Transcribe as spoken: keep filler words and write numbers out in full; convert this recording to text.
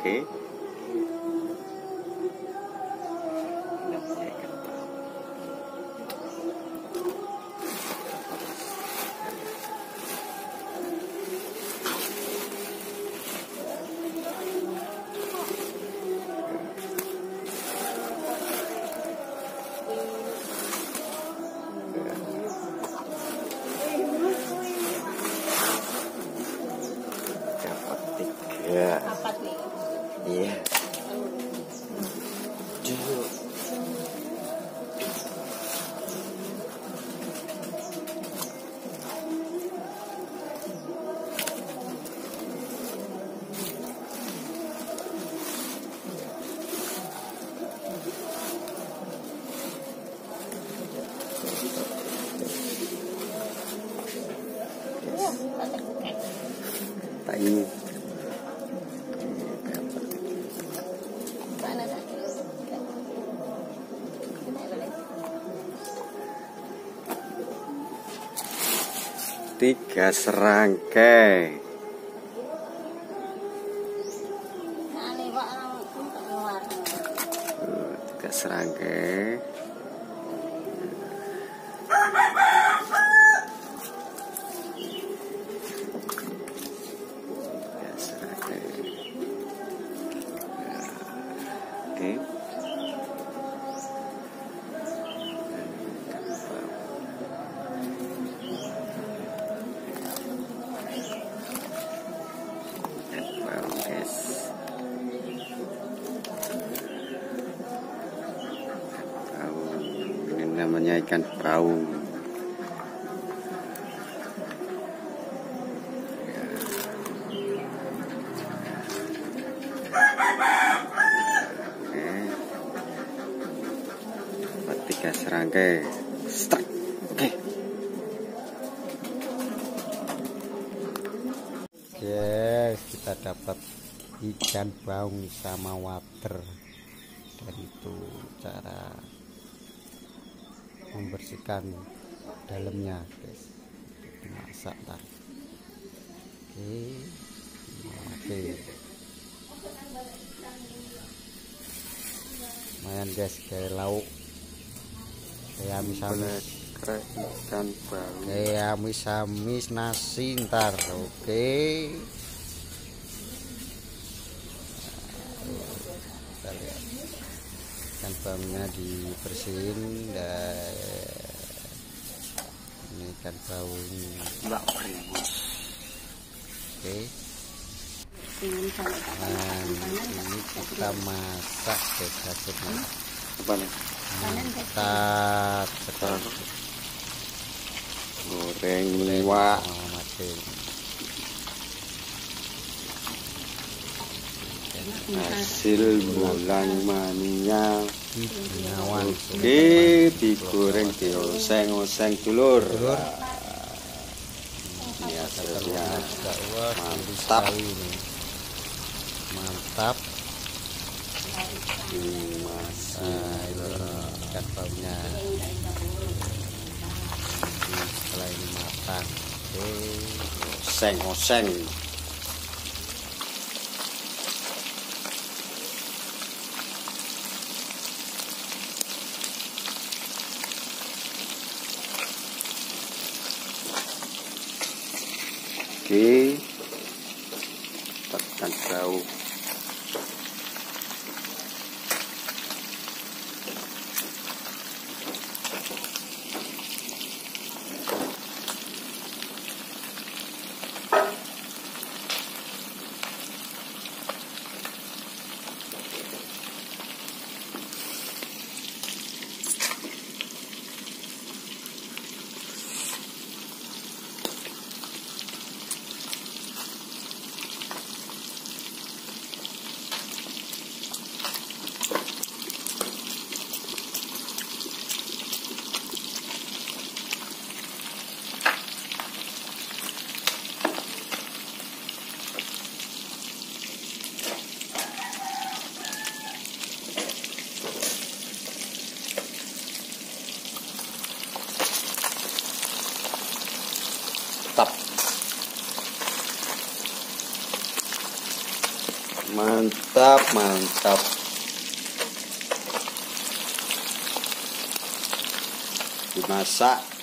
Oke. Ya. Empat nih. Iya. Tak ini. Tiga serangkai. Tiga serangkai. Tiga serangkai. Oke. Namanya ikan paung. Oke, tiga serangkai. Start. Oke. Yes, kita dapat ikan paung sama water. Dan itu cara membersihkan dalamnya, guys, dimasak lah. Oke, oke, lumayan guys, kayak lauk, kayak misalnya ikan paung, kayak amis-amis nasi ntar. Oke, kita lihat ikan paungnya dibersihin. Dan ini ikan paung mbak primus. Oke, nah ini kita masak guys hasilnya. Mantap sekali. Goreng liwak. Hasil bolang mania. Oke, digoreng dioseng-oseng dulur. Ini hasilnya mantap, mantap. Masih ikan paungnya. Setelah ini matang, oke, oseng-oseng. Oke, tekan jauh. Mantap, mantap. Dimasak